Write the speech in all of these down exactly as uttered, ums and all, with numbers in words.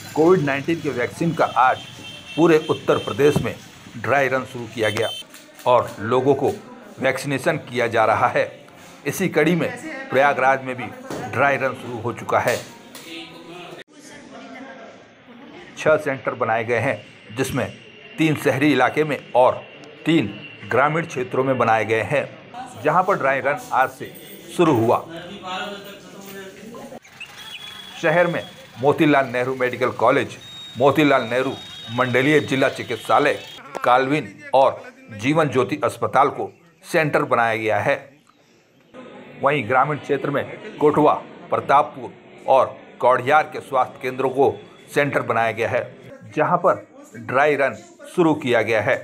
Covid nineteen के vaccine का आज पूरे उत्तर प्रदेश में ड्राई रन शुरू किया गया और लोगों को वैक्सीनेशन किया जा रहा है। इसी कड़ी में प्रयागराज में भी ड्राई रन शुरू हो चुका है। छह सेंटर बनाए गए हैं, जिसमें तीन शहरी इलाके में और तीन ग्रामीण क्षेत्रों में बनाए गए हैं, जहां पर ड्राई रन आज से शुरू हुआ। शहर में मोतीलाल नेहरू मेडिकल कॉलेज, मोतीलाल नेहरू मंडलीय जिला चिकित्सालय, काल्विन और जीवन ज्योति अस्पताल को सेंटर बनाया गया है। वहीं ग्रामीण क्षेत्र में कोटवा, प्रतापपुर और कौड़ियार के स्वास्थ्य केंद्रों को सेंटर बनाया गया है, जहां पर ड्राई रन शुरू किया गया है।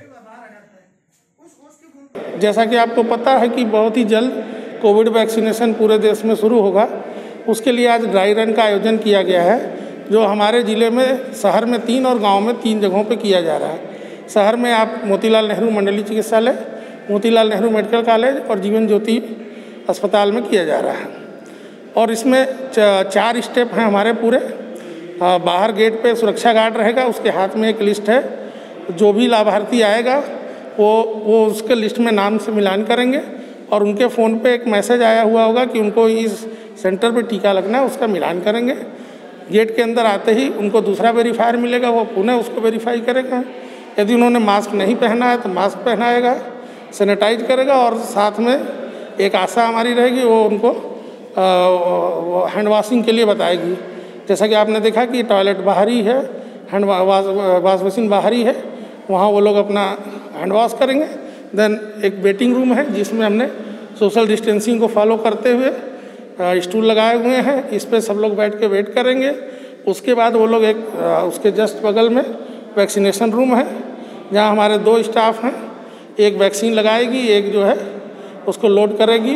जैसा कि आपको पता है कि बहुत ही जल्द कोविड वैक्सीनेशन पूरे देश में शुरू होगा, उसके लिए आज ड्राई रन का आयोजन किया गया है, जो हमारे ज़िले में शहर में तीन और गांव में तीन जगहों पे किया जा रहा है। शहर में आप मोतीलाल नेहरू मंडलीय चिकित्सालय, मोतीलाल नेहरू मेडिकल कॉलेज और जीवन ज्योति अस्पताल में किया जा रहा है। और इसमें चार स्टेप हैं हमारे पूरे। बाहर गेट पे सुरक्षा गार्ड रहेगा, उसके हाथ में एक लिस्ट है। जो भी लाभार्थी आएगा वो वो उसके लिस्ट में नाम से मिलान करेंगे और उनके फ़ोन पे एक मैसेज आया हुआ होगा कि उनको इस सेंटर पे टीका लगना है, उसका मिलान करेंगे। गेट के अंदर आते ही उनको दूसरा वेरीफायर मिलेगा, वो पुनः उसको वेरीफाई करेगा। यदि उन्होंने मास्क नहीं पहना है तो मास्क पहनाएगा, सैनिटाइज करेगा और साथ में एक आशा हमारी रहेगी, वो उनको हैंड वॉशिंग के लिए बताएगी। जैसा कि आपने देखा कि टॉयलेट बाहर ही है, हैंड वॉश बेसिन बाहर ही है, वहाँ वो लोग अपना हैंड वॉश करेंगे। देन एक वेटिंग रूम है जिसमें हमने सोशल डिस्टेंसिंग को फॉलो करते हुए स्टूल लगाए हुए हैं, इस पे सब लोग बैठ के वेट करेंगे। उसके बाद वो लोग एक उसके जस्ट बगल में वैक्सीनेशन रूम है, जहाँ हमारे दो स्टाफ हैं, एक वैक्सीन लगाएगी, एक जो है उसको लोड करेगी।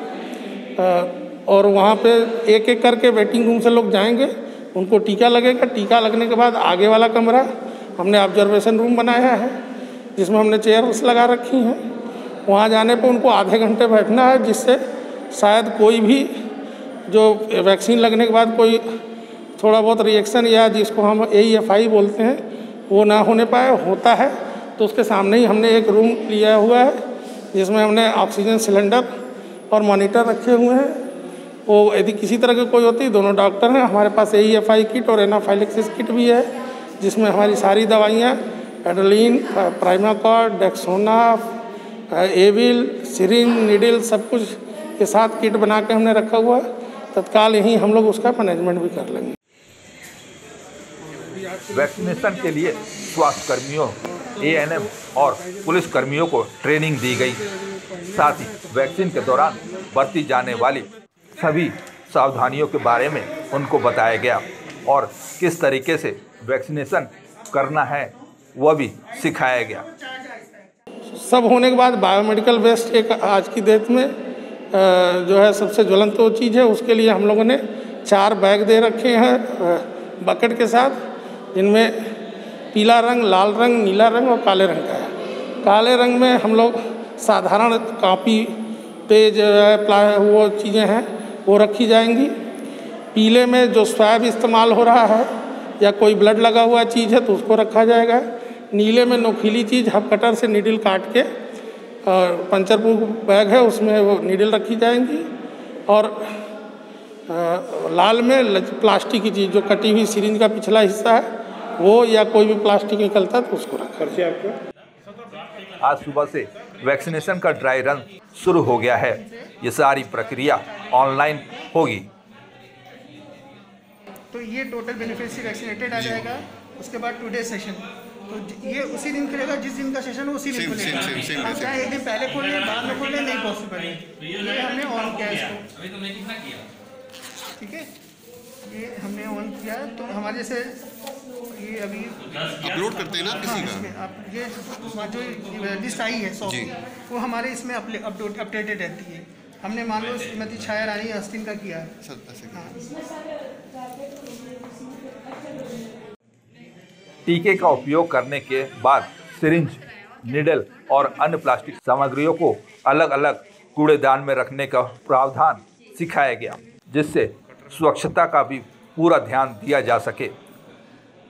और वहाँ पे एक एक करके वेटिंग रूम से लोग जाएंगे, उनको टीका लगेगा। टीका लगने के बाद आगे वाला कमरा हमने ऑब्जर्वेशन रूम बनाया है, जिसमें हमने चेयर्स लगा रखी हैं। वहाँ जाने पर उनको आधे घंटे बैठना है, जिससे शायद कोई भी जो वैक्सीन लगने के बाद कोई थोड़ा बहुत रिएक्शन या जिसको हम ए ई एफ आई बोलते हैं वो ना होने पाए। होता है तो उसके सामने ही हमने एक रूम लिया हुआ है, जिसमें हमने ऑक्सीजन सिलेंडर और मॉनिटर रखे हुए हैं। वो यदि किसी तरह की कोई होती, दोनों डॉक्टर हैं। हमारे पास A E F I kit और एनाफाइलेक्सिस किट भी है, जिसमें हमारी सारी दवाइयाँ adrenaline, Primacort, Dexona, Avil, syringe, needle सब कुछ के साथ किट बना के हमने रखा हुआ है। तत्काल यहीं हम लोग उसका मैनेजमेंट भी कर लेंगे। वैक्सीनेशन के लिए स्वास्थ्य कर्मियों, ए एन एम और पुलिस कर्मियों को ट्रेनिंग दी गई। साथ ही वैक्सीन के दौरान बरती जाने वाली सभी सावधानियों के बारे में उनको बताया गया और किस तरीके से वैक्सीनेशन करना है वह भी सिखाया गया। सब होने के बाद बायोमेडिकल वेस्ट एक आज की डेट में जो है सबसे ज्वलंत वो चीज़ है। उसके लिए हम लोगों ने चार बैग दे रखे हैं बकेट के साथ, जिनमें पीला रंग, लाल रंग, नीला रंग और काले रंग का है। काले रंग में हम लोग साधारण कॉपी, पेज, वो चीज़ें हैं वो रखी जाएंगी। पीले में जो स्वैब इस्तेमाल हो रहा है या कोई ब्लड लगा हुआ चीज़ है तो उसको रखा जाएगा। नीले में नोकीली चीज़ हब कटर से नीडल काट के और पंचर प्रूफ बैग है उसमें वो नीडल रखी जाएंगी। और आ, लाल में प्लास्टिक की चीज़ जो कटी हुई सिरिंज का पिछला हिस्सा है वो या कोई भी प्लास्टिक निकलता है तो उसको रखा जाएगा। आज सुबह से वैक्सीनेशन का ड्राई रन शुरू हो गया है। ये सारी प्रक्रिया ऑनलाइन होगी। तो ये टोटल बेनिफिशियरी वैक्सीनेटेड आ जाएगा। उसके बाद टुडे सेशन तो ये उसी दिन खुलेगा जिस दिन का सेशन उसी दिन खुलेगा। आप चाहे एक दिन पहले खोल लें, बाद में खोल लें, नहीं पॉसिबल है। ये हमने ऑन किया इसको, अभी तुमने कितना किया, ठीक है। ये हमने ऑन किया तो हमारे से ये अभी अपलोड करते हैं ना किसी का। आप ये जो लिस्ट आई है सौ वो हमारे इसमें अपडेटेड रहती है। हमने मान लो श्रीमती छाया रानी अस्तिन का किया है। टीके का उपयोग करने के बाद सिरिंज, निडल और अन्य प्लास्टिक सामग्रियों को अलग अलग कूड़ेदान में रखने का प्रावधान सिखाया गया, जिससे स्वच्छता का भी पूरा ध्यान दिया जा सके।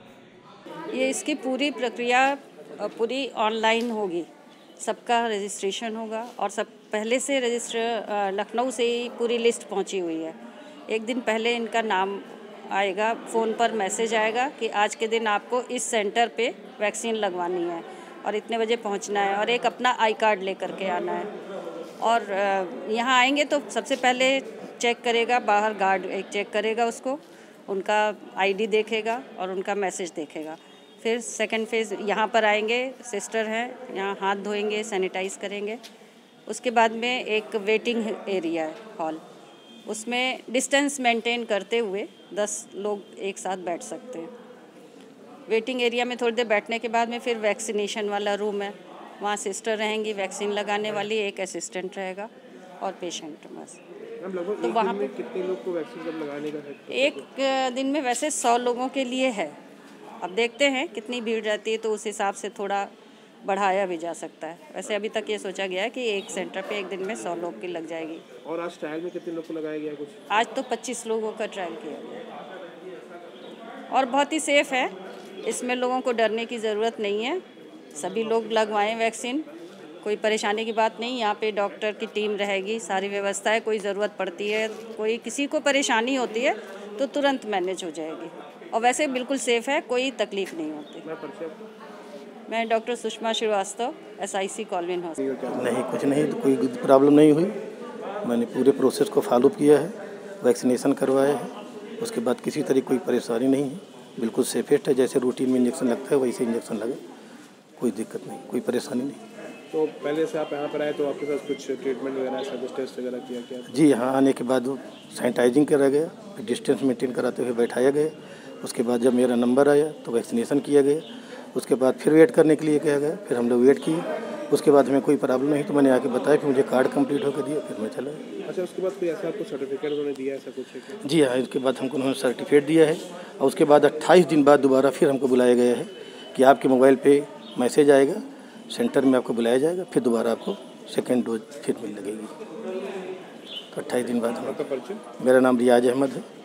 ये इसकी पूरी प्रक्रिया अ, पूरी ऑनलाइन होगी, सबका रजिस्ट्रेशन होगा और सब पहले से रजिस्टर लखनऊ से ही पूरी लिस्ट पहुंची हुई है। एक दिन पहले इनका नाम आएगा, फ़ोन पर मैसेज आएगा कि आज के दिन आपको इस सेंटर पे वैक्सीन लगवानी है और इतने बजे पहुंचना है और एक अपना आई कार्ड लेकर के आना है। और अ, यहाँ आएंगे तो सबसे पहले चेक करेगा, बाहर गार्ड एक चेक करेगा उसको, उनका आईडी देखेगा और उनका मैसेज देखेगा। फिर सेकंड फेज़ यहाँ पर आएंगे, सिस्टर हैं, यहाँ हाथ धोएंगे, सैनिटाइज करेंगे। उसके बाद में एक वेटिंग एरिया है, हॉल, उसमें डिस्टेंस मेंटेन करते हुए दस लोग एक साथ बैठ सकते हैं। वेटिंग एरिया में थोड़ी देर बैठने के बाद में फिर वैक्सीनेशन वाला रूम है, वहाँ सिस्टर रहेंगी वैक्सीन लगाने वाली, एक असिस्टेंट रहेगा और पेशेंट बस। तो वहाँ पे कितने लोग को वैक्सीन जब लगाने का है? एक दिन में वैसे सौ लोगों के लिए है, अब देखते हैं कितनी भीड़ रहती है तो उस हिसाब से थोड़ा बढ़ाया भी जा सकता है। वैसे अभी तक ये सोचा गया है कि एक सेंटर पे एक दिन में सौ लोग की लग जाएगी। और आज ट्रायल में कितने लोग को लगाया गया कुछ? आज तो पच्चीस लोगों का ट्रायल किया गया और बहुत ही सेफ़ है, इसमें लोगों को डरने की ज़रूरत नहीं है। सभी लोग लगवाएं वैक्सीन, कोई परेशानी की बात नहीं। यहाँ पे डॉक्टर की टीम रहेगी, सारी व्यवस्था है, कोई ज़रूरत पड़ती है, कोई किसी को परेशानी होती है तो तुरंत मैनेज हो जाएगी और वैसे बिल्कुल सेफ़ है, कोई तकलीफ़ नहीं होती। मैं doctor Sushma Srivastava, S I C Colvin hospital. नहीं, कुछ नहीं, तो कोई प्रॉब्लम नहीं हुई। मैंने पूरे प्रोसेस को फॉलो किया है, वैक्सीनेशन करवाया है, उसके बाद किसी तरह कोई परेशानी नहीं है, बिल्कुल सेफेस्ट है। जैसे रूटीन में इंजेक्शन लगता है वैसे इंजेक्शन लगे, कोई दिक्कत नहीं, कोई परेशानी नहीं। तो पहले से आप यहाँ पर आए तो आपके साथ कुछ ट्रीटमेंट वगैरह ऐसा कुछ टेस्ट वगैरह किया क्या? जी, यहाँ आने के बाद सैनिटाइजिंग करा गया, फिर डिस्टेंस मेंटेन कराते हुए बैठाया गया। उसके बाद जब मेरा नंबर आया तो वैक्सीनेशन किया गया। उसके बाद फिर वेट करने के लिए कहा गया, फिर हम लोग वेट किए। उसके बाद हमें कोई प्रॉब्लम नहीं तो मैंने आके बताया, फिर मुझे कार्ड कंप्लीट होकर दिया, फिर मैं चला। अच्छा, उसके बाद कोई ऐसा आपको सर्टिफिकेट उन्होंने दिया ऐसा कुछ है क्या? जी हाँ, इसके बाद हमको उन्होंने सर्टिफिकेट दिया है और उसके बाद अट्ठाईस दिन बाद दोबारा फिर हमको बुलाया गया है कि आपके मोबाइल पे मैसेज आएगा, सेंटर में आपको बुलाया जाएगा, फिर दोबारा आपको सेकेंड डोज फिर मिल लगेगी। तो अट्ठाईस दिन बाद हम। आपका परिचय? मेरा नाम रियाज अहमद है।